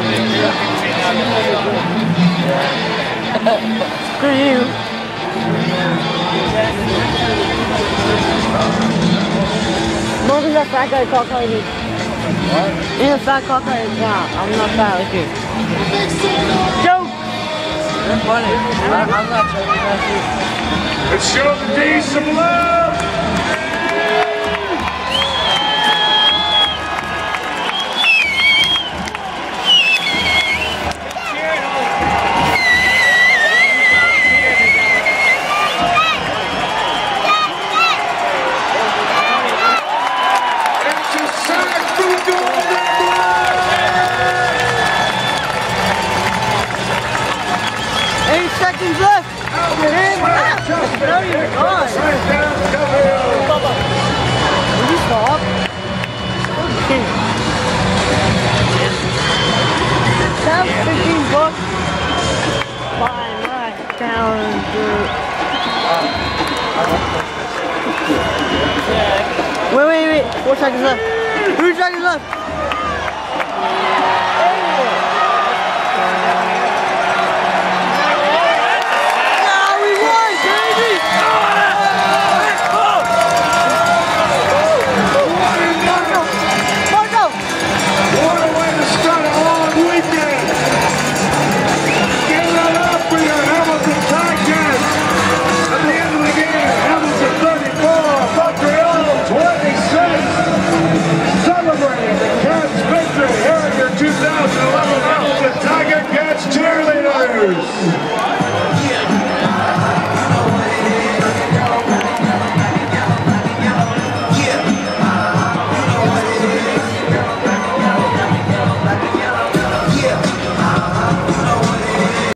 Screw you. Look at that fat guy talk like me. What? He's a fat cock like me. Yeah, I'm not fat like you. Joke! You're funny. I'm not joking, that's you. Let's show the D some love! Seconds left! You're in! No, you're gone! Will you stop? Okay. That's $15. Fine, right down Wait. 4 seconds left. 3 seconds left.